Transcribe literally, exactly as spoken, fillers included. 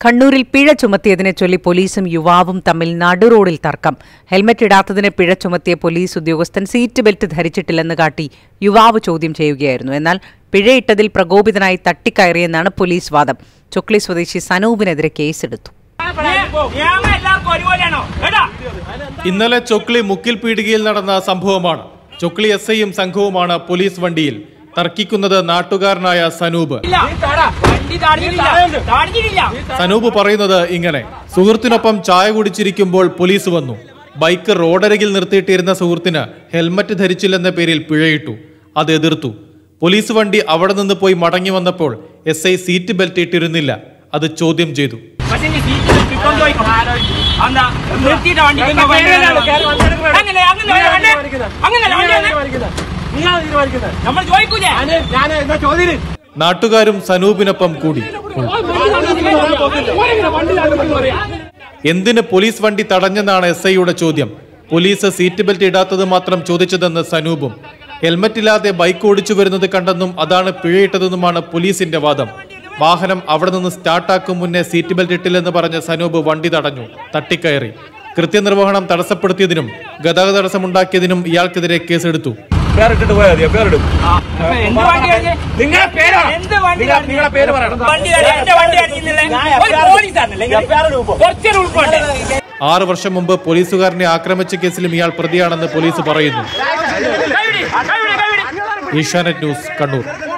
കണ്ണൂരിൽ പിഴ ചുമത്തിയതിനെ ചൊല്ലി പോലീസും യുവാവും തമ്മിൽ നടുറോഡിൽ തർക്കം. ഹെൽമറ്റ് ഇടാത്തതിന് പിഴ ചുമത്തിയ പോലീസ് ഉദ്യോഗസ്ഥൻ സീറ്റ് ബെൽറ്റ് ധരിച്ചിട്ടില്ലെന്ന് കാട്ടി യുവാവ് ചോദ്യം ചെയ്യുകയായിരുന്നു. എന്നാൽ പിഴയിട്ടതിൽ പ്രകോപിതനായി തട്ടിക്കയറിയെന്നാണ് പോലീസ് വാദം. ചൊക്ലി സ്വദേശി സനൂപിനെതിരെ കേസെടുത്തു. ഇന്നലെ ചൊക്ലി മുക്കിൽ പീടികയിൽ നടന്ന സംഭവമാണ്. ചൊക്ലി എസ് ഐയും സംഘവുമാണ് പോലീസ് വണ്ടിയിൽ. തർക്കിക്കുന്നത് നാട്ടുകാരനായ സനൂപ്. സനൂപ് പറയുന്നത് ഇങ്ങനെ: സുഹൃത്തിനൊപ്പം ചായ കുടിച്ചിരിക്കുമ്പോൾ പോലീസ് വന്നു. ബൈക്ക് റോഡരികിൽ നിർത്തിയിട്ടിരുന്ന സുഹൃത്തിന് ഹെൽമറ്റ് ധരിച്ചില്ലെന്ന പേരിൽ പിഴയിട്ടു. അത് എതിർത്തു. പോലീസ് വണ്ടി അവിടെ നിന്ന് പോയി മടങ്ങി വന്നപ്പോൾ എസ് ഐ സീറ്റ് ബെൽറ്റ് ഇട്ടിരുന്നില്ല. അത് ചോദ്യം ചെയ്തു. നാട്ടുകാരും സനൂപിനൊപ്പം കൂടി. എന്തിന് പോലീസ് വണ്ടി തടഞ്ഞെന്നാണ് എസ് ഐയുടെ ചോദ്യം. പോലീസ് സീറ്റ് ബെൽറ്റ് ഇടാത്തത് മാത്രം ചോദിച്ചതെന്ന് സനൂപും. ഹെൽമറ്റ് ഇല്ലാതെ ബൈക്ക് ഓടിച്ചു വരുന്നത് കണ്ടെന്നും അതാണ് പിഴയിട്ടതെന്നുമാണ് പോലീസിന്റെ വാദം. വാഹനം അവിടെ നിന്ന് സ്റ്റാർട്ടാക്കും മുന്നേ സീറ്റ് ബെൽറ്റ് ഇട്ടില്ലെന്ന് പറഞ്ഞ സനൂപ് വണ്ടി തടഞ്ഞു, തട്ടിക്കയറി. കൃത്യനിർവഹണം തടസ്സപ്പെടുത്തിയതിനും ഗതാഗത തടസ്സമുണ്ടാക്കിയതിനും ഇയാൾക്കെതിരെ കേസെടുത്തു. ആറ് വർഷം മുമ്പ് പോലീസുകാരനെ ആക്രമിച്ച കേസിലും ഇയാൾ പ്രതിയാണെന്ന് പോലീസ് പറയുന്നു. ഏഷ്യാനെറ്റ് ന്യൂസ്, കണ്ണൂർ.